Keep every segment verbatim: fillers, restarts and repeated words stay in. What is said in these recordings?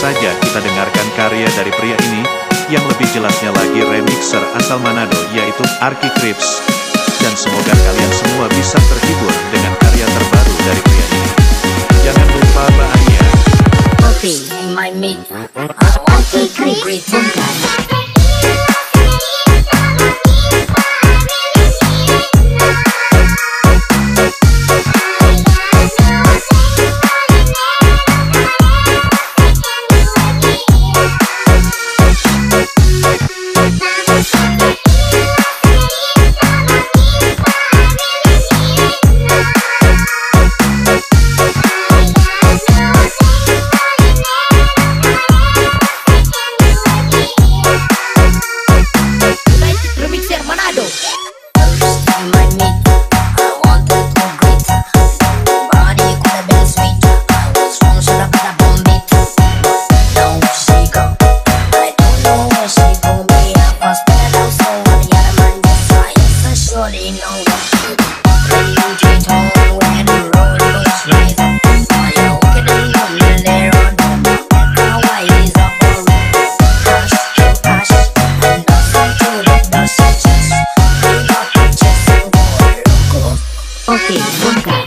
saja kita dengarkan karya dari pria ini, yang lebih jelasnya lagi remixer asal Manado yaitu Arky Crips. Dan semoga kalian semua bisa terhibur dengan karya terbaru dari pria ini. Jangan lupa bahagia. Kopi, my meat. Arky Crips. Oke, bongkar.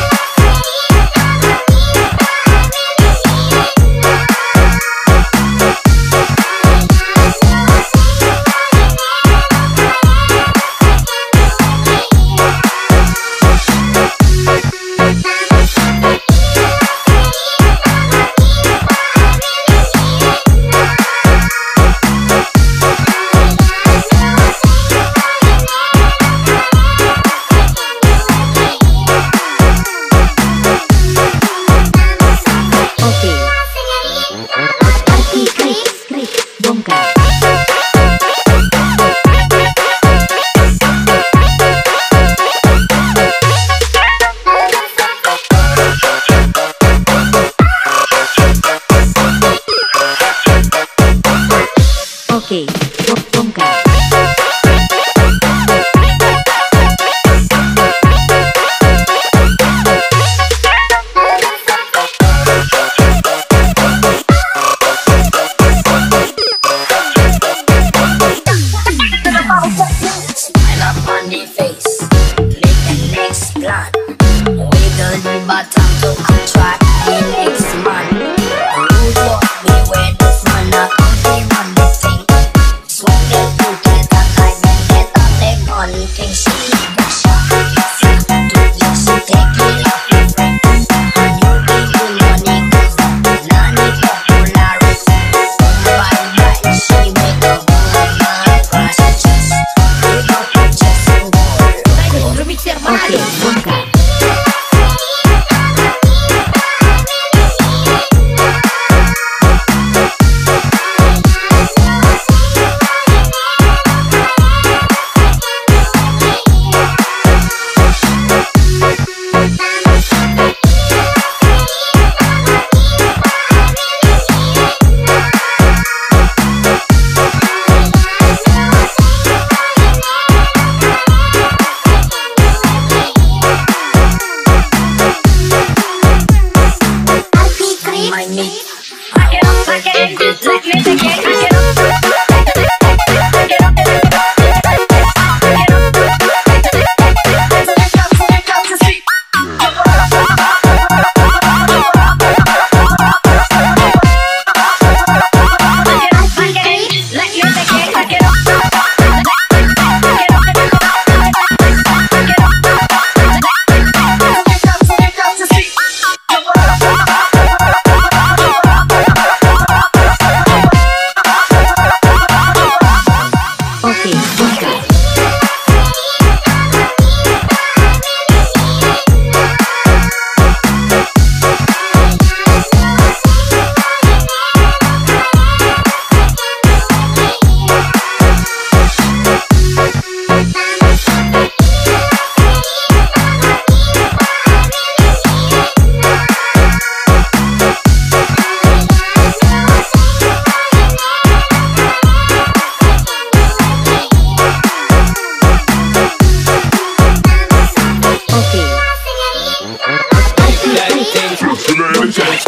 Oke, bongkar. Smile up on the face, make the next plan. Wiggle the bottom to attract the next man. Rude walk me where the sun not come to run the thing. Swing the boot, get a light and get a leg on thing. She the shot, do just take it off your friend. And you give me money cause nanny popularity. Bye bye, she make a woman crash her chest. Give up her chest and go. Oke, bongkar. My meat. I get up, I get it, let me take it, I get up. Oke, bongkar. Okay.